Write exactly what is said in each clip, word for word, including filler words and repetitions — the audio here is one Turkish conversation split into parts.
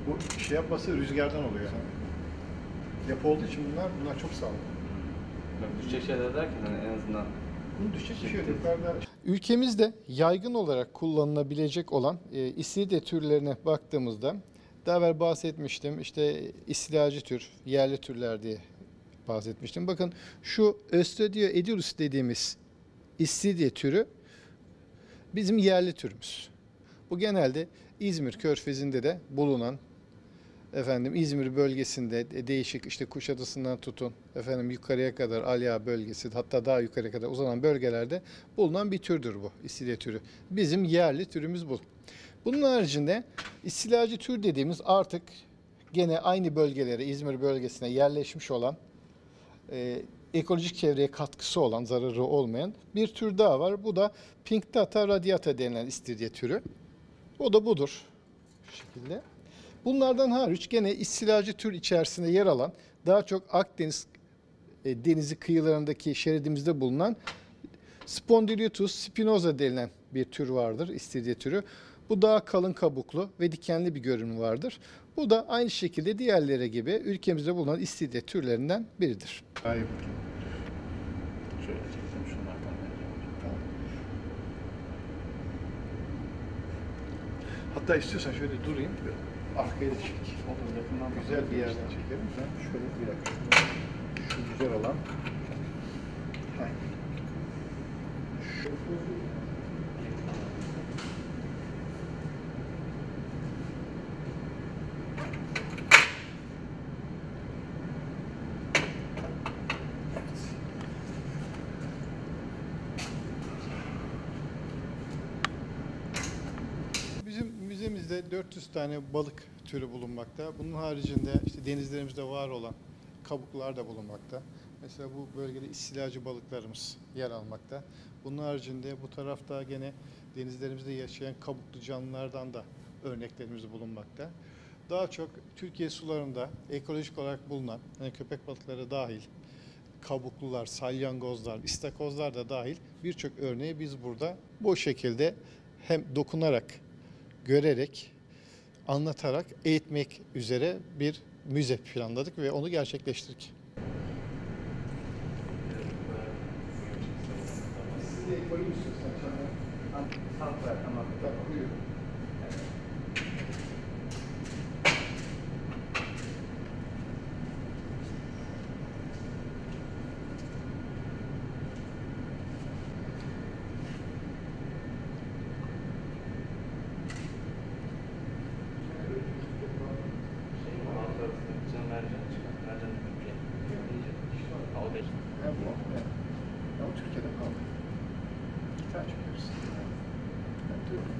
Bu şey yapması rüzgardan oluyor yani. Yapı olduğu için bunlar, bunlar çok sağlıklı. Böyle düşecek şeyler derken hani en azından Bunun düşecek bir şey yok. şiddet- Yukarıda Ülkemizde yaygın olarak kullanılabilecek olan e, istiridye türlerine baktığımızda daha evvel bahsetmiştim. İşte istilacı tür, yerli türler diye bahsetmiştim. Bakın şu Östredia edilus dediğimiz istiridye türü bizim yerli türümüz. Bu genelde İzmir Körfezi'nde de bulunan, efendim İzmir bölgesinde değişik işte Kuşadası'ndan tutun efendim yukarıya kadar Aliağa bölgesi, hatta daha yukarıya kadar uzanan bölgelerde bulunan bir türdür bu istiridye türü. Bizim yerli türümüz bu. Bunun haricinde istilacı tür dediğimiz artık gene aynı bölgelere, İzmir bölgesine yerleşmiş olan, e, ekolojik çevreye katkısı olan, zararı olmayan bir tür daha var. Bu da Pinctata radiata denilen istiridye türü. O da budur. Şu şekilde. Bunlardan hariç gene istilacı tür içerisinde yer alan, daha çok Akdeniz e, denizi kıyılarındaki şeridimizde bulunan Spondylotus spinosa denilen bir tür vardır, istiridye türü. Bu daha kalın kabuklu ve dikenli bir görünümü vardır. Bu da aynı şekilde diğerleri gibi ülkemizde bulunan istiridye türlerinden biridir. daha iyi bakayım. şöyle çeksem şunlardan vereceğim. Tamam. Hatta istiyorsan şöyle durayım. Arkaya da çek. Olur, yakından Güzel bir yerden çekelim. Sen şöyle bir dakika. Şu güzel olan. Heh. Şu. Bizim müzemizde dört yüz tane balık türü bulunmakta. Bunun haricinde işte denizlerimizde var olan kabuklar da bulunmakta. Mesela bu bölgede istilacı balıklarımız yer almakta. Bunun haricinde bu tarafta gene denizlerimizde yaşayan kabuklu canlılardan da örneklerimiz bulunmakta. Daha çok Türkiye sularında ekolojik olarak bulunan, hani köpek balıkları dahil, kabuklular, salyangozlar, istakozlar da dahil birçok örneği biz burada bu şekilde hem dokunarak, görerek, anlatarak eğitmek üzere bir müze planladık ve onu gerçekleştirdik. Size koyayım istiyorsan. Tamam, tamam. Buyurun. Ya bu, evet. Ya o Türkiye'de kaldı. İki tane çekiyoruz. Ben diyorum.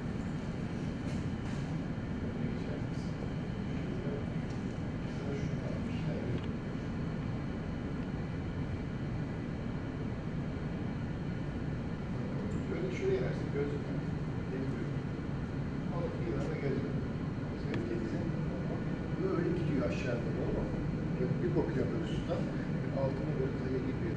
Böyle şuraya inersin, gözlükten. Deniyor. Onu kıyılarına geziyor. Senin denizin böyle gidiyor aşağı doğru. Böyle bir bakıyor böyle sudan. Altına böyle kıyıya gidiyor.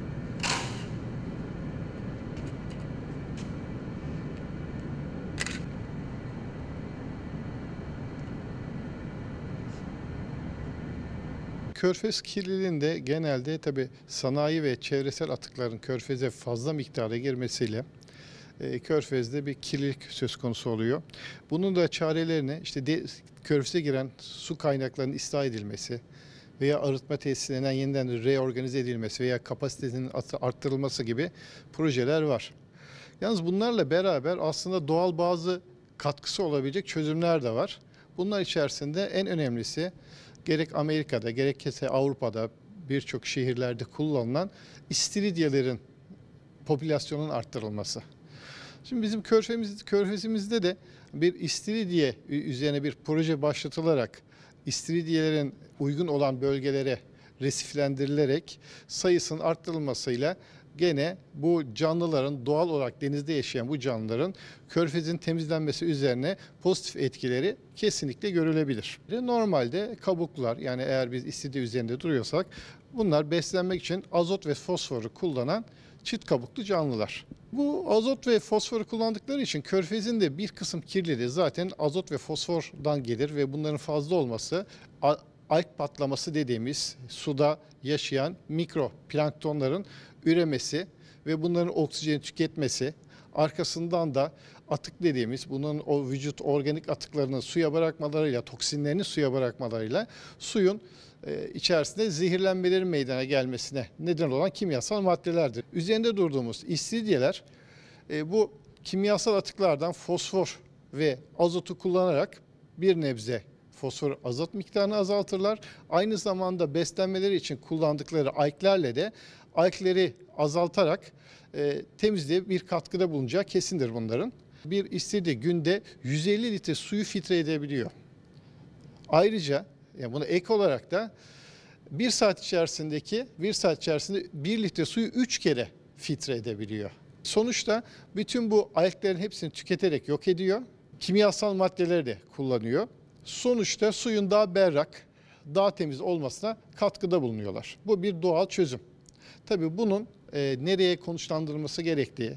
Körfez kirliliğinde genelde tabii sanayi ve çevresel atıkların körfeze fazla miktarda girmesiyle e, körfezde bir kirlilik söz konusu oluyor. Bunun da çarelerini işte de, körfeze giren su kaynaklarının ıslah edilmesi veya arıtma tesislerinden yeniden reorganize edilmesi veya kapasitesinin arttırılması gibi projeler var. Yalnız bunlarla beraber aslında doğal bazı katkısı olabilecek çözümler de var. Bunlar içerisinde en önemlisi gerek Amerika'da gerekse Avrupa'da birçok şehirlerde kullanılan istiridyelerin popülasyonun arttırılması. Şimdi bizim körfemiz, körfezimizde de bir istiridye üzerine bir proje başlatılarak istiridyelerin uygun olan bölgelere resiflendirilerek sayısının arttırılmasıyla gene bu canlıların doğal olarak denizde yaşayan bu canlıların körfezin temizlenmesi üzerine pozitif etkileri kesinlikle görülebilir. Normalde kabuklar, yani eğer biz istiridye üzerinde duruyorsak bunlar beslenmek için azot ve fosforu kullanan çift kabuklu canlılar. Bu azot ve fosforu kullandıkları için körfezin de bir kısım kirliliği zaten azot ve fosfordan gelir ve bunların fazla olması alg patlaması dediğimiz suda yaşayan mikro planktonların üremesi ve bunların oksijeni tüketmesi, arkasından da atık dediğimiz bunun o vücut organik atıklarını suya bırakmalarıyla, toksinlerini suya bırakmalarıyla suyun e, içerisinde zehirlenmeleri meydana gelmesine neden olan kimyasal maddelerdir. Üzerinde durduğumuz istiridyeler e, bu kimyasal atıklardan fosfor ve azotu kullanarak bir nebze fosfor azot miktarını azaltırlar. Aynı zamanda beslenmeleri için kullandıkları alglerle de algleri azaltarak e, temizliğe bir katkıda bulunacağı kesindir bunların. Bir istiridye günde yüz elli litre suyu filtre edebiliyor. Ayrıca yani buna ek olarak da bir saat içerisindeki bir saat içerisinde bir litre suyu üç kere filtre edebiliyor. Sonuçta bütün bu alglerin hepsini tüketerek yok ediyor. Kimyasal maddeleri de kullanıyor. Sonuçta suyun daha berrak, daha temiz olmasına katkıda bulunuyorlar. Bu bir doğal çözüm. Tabii bunun e, nereye konuşlandırılması gerektiği,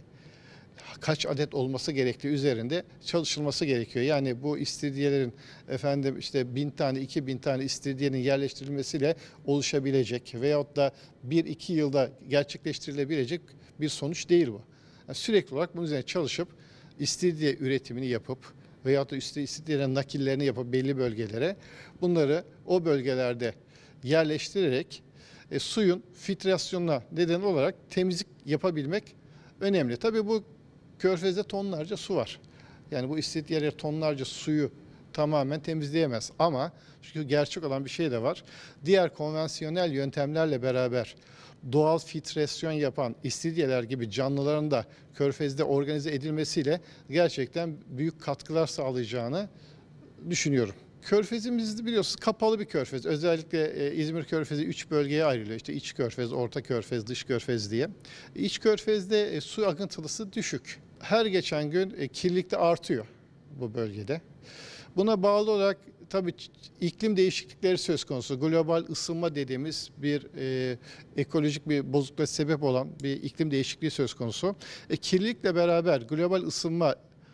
kaç adet olması gerektiği üzerinde çalışılması gerekiyor. Yani bu istiridyelerin efendim işte bin tane, iki bin tane istiridyenin yerleştirilmesiyle oluşabilecek veyahut da bir iki yılda gerçekleştirilebilecek bir sonuç değil bu. Yani sürekli olarak bunun üzerine çalışıp istiridye üretimini yapıp veyahut da üstü istiridyenin nakillerini yapıp belli bölgelere bunları o bölgelerde yerleştirerek e, suyun filtrasyonuna neden olarak temizlik yapabilmek önemli. Tabii bu körfezde tonlarca su var. Yani bu istiridyeler tonlarca suyu tamamen temizleyemez. Ama çünkü gerçek olan bir şey de var. Diğer konvansiyonel yöntemlerle beraber doğal filtrasyon yapan istiridyeler gibi canlıların da körfezde organize edilmesiyle gerçekten büyük katkılar sağlayacağını düşünüyorum. Körfezimiz biliyorsunuz kapalı bir körfez. Özellikle e, İzmir Körfezi üç bölgeye ayrılıyor. İşte iç körfez, orta körfez, dış körfez diye. İç körfezde e, su akıntılısı düşük. Her geçen gün e, kirlilik de artıyor bu bölgede. Buna bağlı olarak tabii iklim değişiklikleri söz konusu. Global ısınma dediğimiz bir e, ekolojik bir bozukluğa sebep olan bir iklim değişikliği söz konusu. E, kirlilikle beraber global ısınma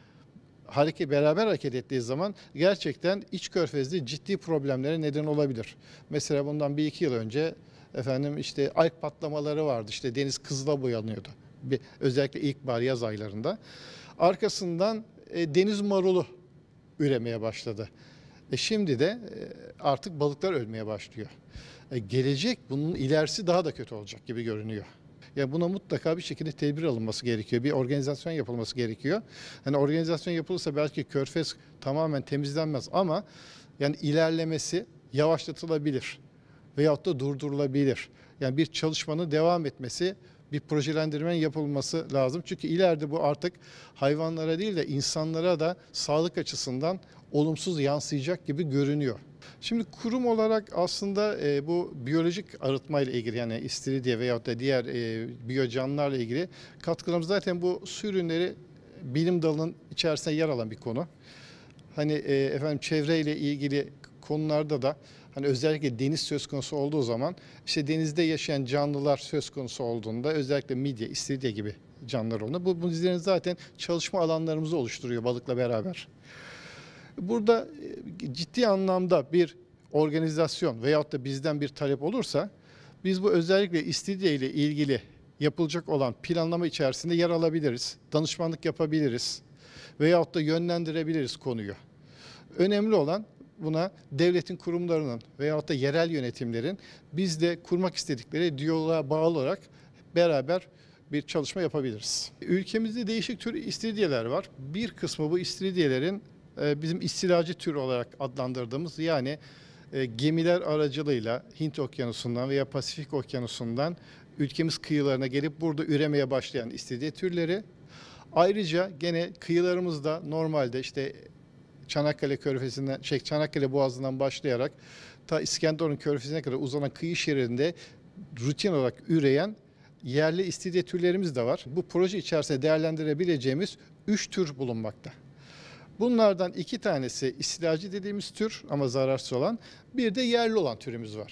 hareket beraber hareket ettiği zaman gerçekten iç körfezde ciddi problemlere neden olabilir. Mesela bundan bir iki yıl önce efendim işte alg patlamaları vardı. İşte deniz kızıla boyanıyordu. Bir, özellikle ilkbahar yaz aylarında. Arkasından e, deniz marulu üremeye başladı. E şimdi de e, artık balıklar ölmeye başlıyor. E, gelecek bunun ilerisi daha da kötü olacak gibi görünüyor. Yani buna mutlaka bir şekilde tedbir alınması gerekiyor. Bir organizasyon yapılması gerekiyor. Hani organizasyon yapılırsa belki körfez tamamen temizlenmez ama yani ilerlemesi yavaşlatılabilir veyahut da durdurulabilir. Yani bir çalışmanın devam etmesi, bir projelendirmenin yapılması lazım. Çünkü ileride bu artık hayvanlara değil de insanlara da sağlık açısından olumsuz yansıyacak gibi görünüyor. Şimdi kurum olarak aslında e, bu biyolojik arıtma ile ilgili yani istiridye veyahut da diğer e, biyocanlılarla ilgili katkılarımız zaten bu su ürünleri bilim dalının içerisinde yer alan bir konu. Hani e, efendim çevreyle ilgili konularda da hani özellikle deniz söz konusu olduğu zaman işte denizde yaşayan canlılar söz konusu olduğunda özellikle midye, istiridye gibi canlılar olduğunda bu, bu bizlerin zaten çalışma alanlarımızı oluşturuyor balıkla beraber. Burada ciddi anlamda bir organizasyon veyahut da bizden bir talep olursa biz bu özellikle istiridye ile ilgili yapılacak olan planlama içerisinde yer alabiliriz. Danışmanlık yapabiliriz veyahut da yönlendirebiliriz konuyu. Önemli olan buna devletin kurumlarının veyahut da yerel yönetimlerin bizde kurmak istedikleri diyaloğa bağlı olarak beraber bir çalışma yapabiliriz. Ülkemizde değişik tür istiridyeler var. Bir kısmı bu istiridyelerin bizim istilacı tür olarak adlandırdığımız yani gemiler aracılığıyla Hint Okyanusu'ndan veya Pasifik Okyanusu'ndan ülkemiz kıyılarına gelip burada üremeye başlayan istiridye türleri. Ayrıca gene kıyılarımızda normalde işte Çanakkale Körfezi'nden, şey Çanakkale Boğazı'ndan başlayarak ta İskenderun Körfezi'ne kadar uzanan kıyı şeridinde rutin olarak üreyen yerli istiridye türlerimiz de var. Bu proje içerisinde değerlendirebileceğimiz üç tür bulunmakta. Bunlardan iki tanesi istilacı dediğimiz tür ama zararsız olan, bir de yerli olan türümüz var.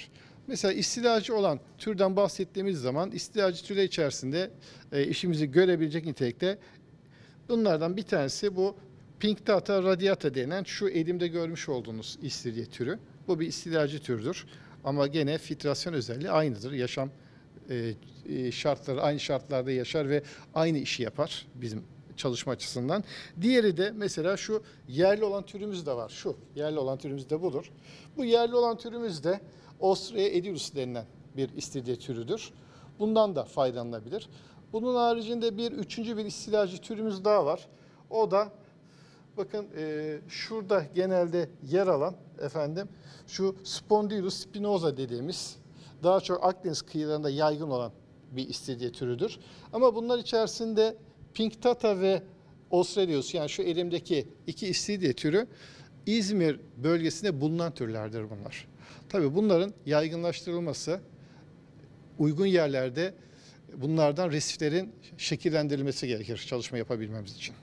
Mesela istilacı olan türden bahsettiğimiz zaman istilacı türler içerisinde e, işimizi görebilecek nitelikte bunlardan bir tanesi bu Pinctata radiata denen şu elimde görmüş olduğunuz istiridye türü. Bu bir istilacı türdür ama gene filtrasyon özelliği aynıdır. Yaşam e, e, şartları aynı şartlarda yaşar ve aynı işi yapar bizim çalışma açısından. Diğeri de mesela şu yerli olan türümüz de var. Şu yerli olan türümüz de budur. Bu yerli olan türümüz de Ostrea edulis denilen bir istiridye türüdür. Bundan da faydalanabilir. Bunun haricinde bir üçüncü bir istilacı türümüz daha var. O da bakın e, şurada genelde yer alan efendim şu Spondylus spinosa dediğimiz daha çok Akdeniz kıyılarında yaygın olan bir istiridye türüdür. Ama bunlar içerisinde Pinctata ve Australius yani şu elimdeki iki istiridye türü İzmir bölgesinde bulunan türlerdir bunlar. Tabii bunların yaygınlaştırılması uygun yerlerde bunlardan resiflerin şekillendirilmesi gerekir çalışma yapabilmemiz için.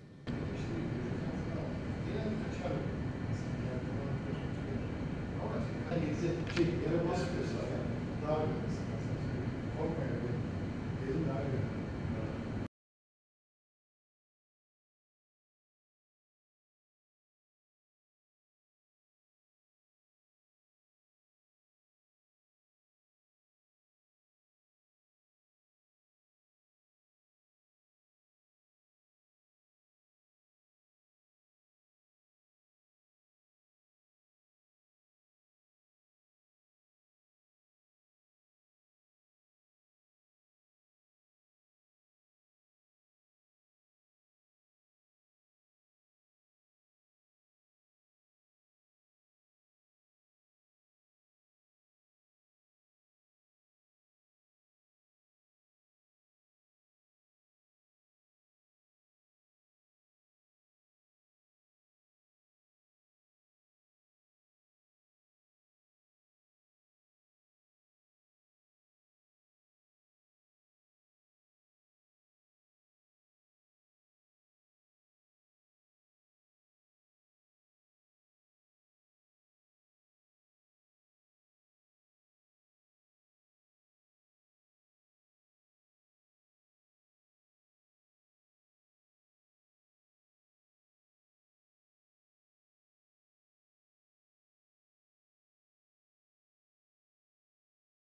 Yere basmıyorsa daha